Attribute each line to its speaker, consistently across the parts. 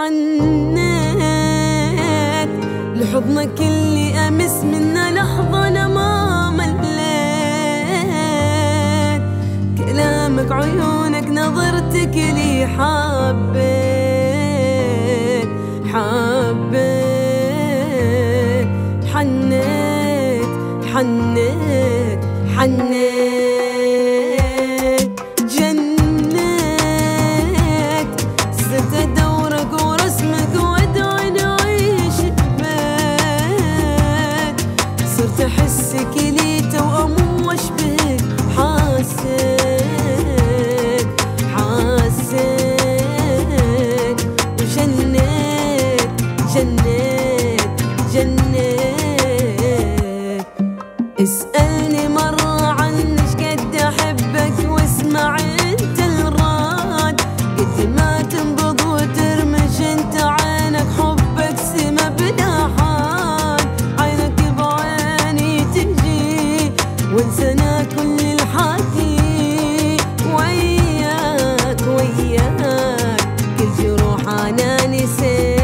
Speaker 1: حنيت لحضنك اللي أمس منه لحظة أنا ما مليت، كلامك عيونك نظرتك لي حبيت حبيت، حنيت حنيت حنيت، جنيت صرت أدورك ورسمك وأدعي نعيش ببيت، صرت أحسك لي توأم وأشبهك، حاسيت حاسيت وجنيت جنيت جنيت. اسألني مرة عن شقد أحبك واسمع انت الراد، قد ما تنبض وترمش انت عينك حبك سما بلا حال، عينك بعيني تجي وانسانا كل الحكي، وياك وياك كل جروح انا نسيت.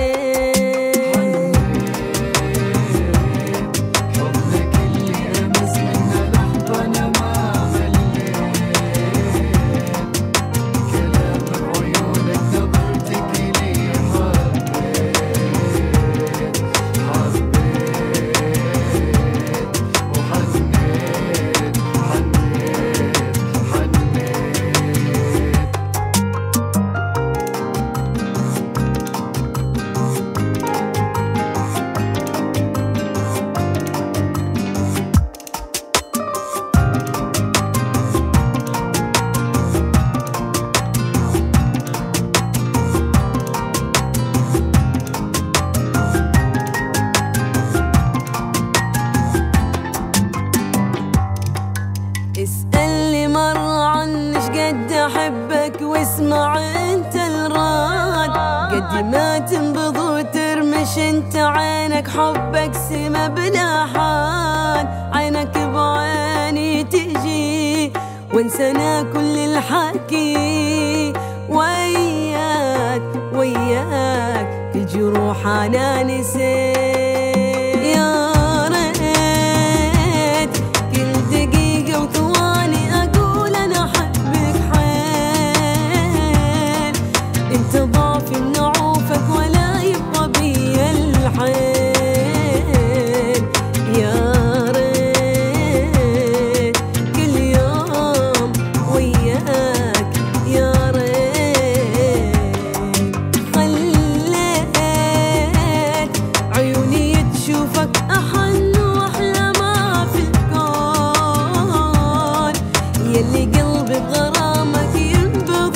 Speaker 1: اسألني مرة عن شقد أحبك واسمع انت الراد، قد ما تنبض وترمش انت عينك حبك سما بلا حال، عينك بعيني تجي وانسانا كل الحكي، وياك وياك كل جروح انا نسيت. يا ريت كل دقيقة وثواني أقول أنا أحبك حيل، أنت ضعفي من عوفك ولا يبقى بي الحيل. يا ريت كل يوم وياك، يا ريت خليت عيوني تشوفك أحن وأحلى ما في الكون، يلي قلبي بغرامك ينبض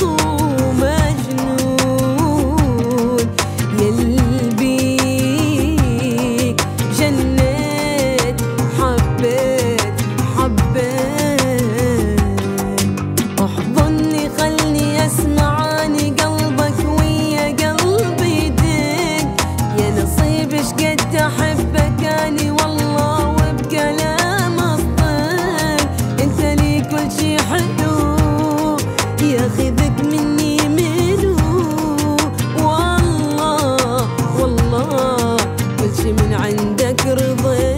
Speaker 1: ومجنون، يلي بيك جنيت حبيت حبيت. احضني خلني اسمعاني قلبك ويا قلبي يدق، يا نصيب شقد احبك اني والله وبكلام اصدق، انت لي كل شي حلو ياخذك مني منو، والله والله كل شي من عندك رضيت.